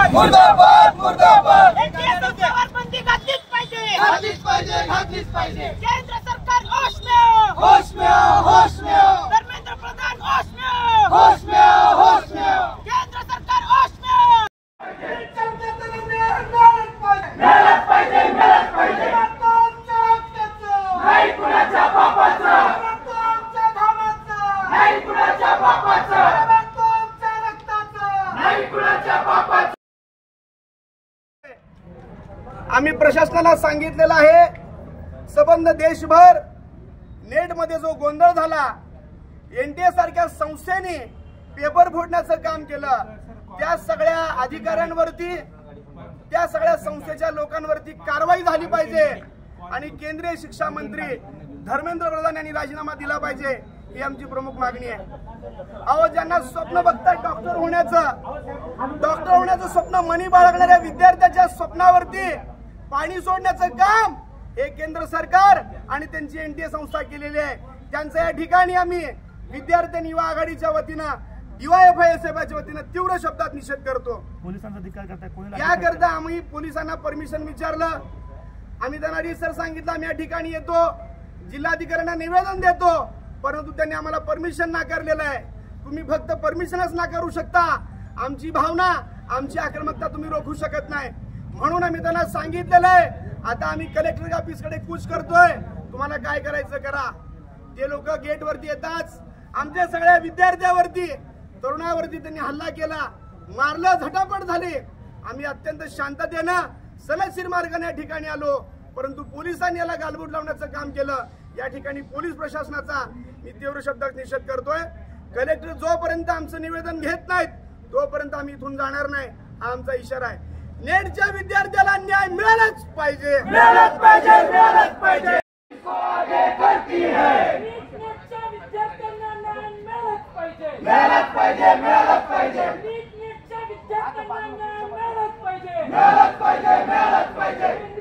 मुर्दाबाद मुर्दाबाद बंदी घातलीच पाहिजे घातलीच पाहिजे केंद्र सरकार होश में आओ धर्मेंद्र प्रधान होश में आओ केंद्र सरकार होश में आओ मेहनत पाहिजे नाही कुणाच्या बापाचा नाही कुणाच्या बापाचा नाही कुणाच्या बापाचा। आम्ही प्रशासनाला सांगितलेलं आहे, संबंध देशभर नेट मध्ये जो गोंधळ झाला, एनटीए सारख्या संस्थेने पेपर फोडण्याचं काम केलं, त्या सगळ्या अधिकाऱ्यांवरती त्या सगळ्या संस्थेच्या लोकांवरती कारवाई झाली पाहिजे आणि केंद्रीय शिक्षा मंत्री धर्मेंद्र प्रधान यांनी राजीनामा दिला पाहिजे, ही आमची प्रमुख मागणी आहे। अहो, ज्यांना स्वप्न बघतात डॉक्टर होण्याचं स्वप्न मनी बाळगणाऱ्या विद्यार्थ्याच्या स्वप्नावरती पाणी सोडण्याचं काम हे केंद्र सरकार आणि त्यांची एनटीए संस्था केलेली आहे। त्यांचा या ठिकाणी आम्ही विद्यार्थी युवा आघाडीच्या वतीनं DYFI-च्या वतीनं तीव्र शब्दात निषेध करतो। पोलिसांचा अधिकार करताय याकरता आम्ही पोलिसांना परमिशन विचारलं, आम्ही त्यांना सर सांगितलं आम्ही या ठिकाणी येतो, जिल्हाधिकाऱ्यांना निवेदन देतो, परंतु त्यांनी आम्हाला परमिशन नाकारलेलं आहे। तुम्ही फक्त परमिशनच नाकारू शकता, आमची भावना आमची आक्रमकता तुम्ही रोखू शकत नाही। म्हणून आम्ही त्यांना सांगितलेलं आहे, आता आम्ही कलेक्टर ऑफिसकडे कूच करतोय, तुम्हाला काय करायचं करा। ते लोक गेट वरती येताच आमच्या सगळ्या विद्यार्थ्यावरती तरुणावरती त्यांनी हल्ला केला, मारलं, झटापट झाली। आम्ही अत्यंत शांततेनं सलगशीर मार्गाने या ठिकाणी आलो, परंतु पोलिसांनी याला गालबोट लावण्याचं काम केलं। या ठिकाणी पोलीस प्रशासनाचा मी तीव्र शब्दात निषेध करतोय। कलेक्टर जोपर्यंत आमचं निवेदन घेत नाहीत तोपर्यंत आम्ही इथून जाणार नाही, हा आमचा इशारा आहे। नेटच्या विद्यार्थ्याला न्याय मिळालाच पाहिजे। मिळालाच पाहिजे।